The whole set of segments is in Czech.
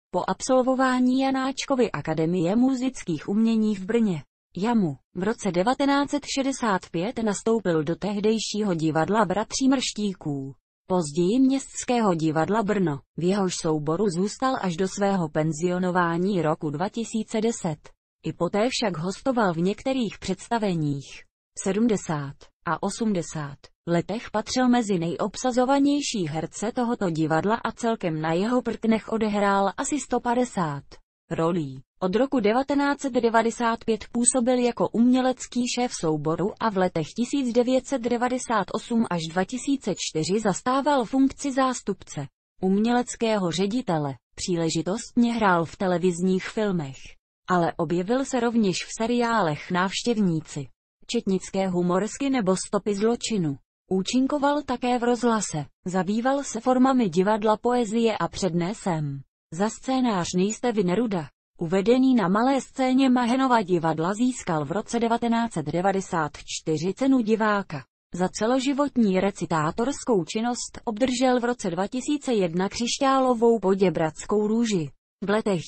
Po absolvování Janáčkovy akademie múzických umění v Brně, JAMU, v roce 1965 nastoupil do tehdejšího divadla Bratří Mrštíků, později Městského divadla Brno, v jehož souboru zůstal až do svého penzionování roku 2010. I poté však hostoval v některých představeních. V 70. a 80. letech patřil mezi nejobsazovanější herce tohoto divadla a celkem na jeho prknech odehrál asi 150 rolí. Od roku 1995 působil jako umělecký šéf souboru a v letech 1998 až 2004 zastával funkci zástupce uměleckého ředitele. Příležitostně hrál v televizních filmech, ale objevil se rovněž v seriálech Návštěvníci, Četnické humorsky nebo Stopy zločinu. Účinkoval také v rozhlase, zabýval se formami divadla, poezie a přednesem. Za scénář Nejste vy Neruda, uvedený na malé scéně Mahenova divadla, získal v roce 1994 cenu diváka. Za celoživotní recitátorskou činnost obdržel v roce 2001 křišťálovou Poděbradskou růži. V letech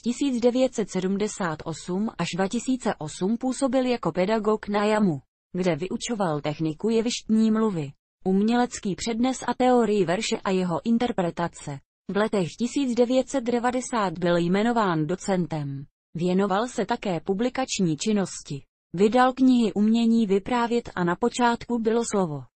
1978 až 2008 působil jako pedagog na JAMU, kde vyučoval techniku jevištní mluvy, umělecký přednes a teorii verše a jeho interpretace. V letech 1990 byl jmenován docentem. Věnoval se také publikační činnosti. Vydal knihy Umění vyprávět a Na počátku bylo slovo.